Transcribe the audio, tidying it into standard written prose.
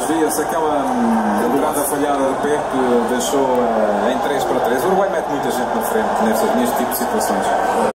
via-se aquela entrada falhada de pé que deixou em 3-3. O Uruguai mete muita gente na frente neste tipo de situações.